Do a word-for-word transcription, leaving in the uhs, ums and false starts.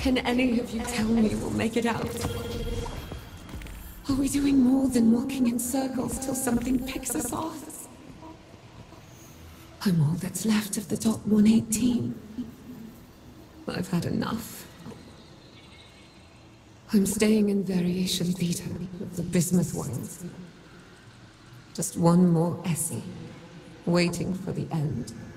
Can any of you tell me we'll make it out? Are we doing more than walking in circles till something picks us off? I'm all that's left of the top one eighteen. I've had enough. I'm staying in Variation Theta of the bismuth world. Just one more Esi, waiting for the end.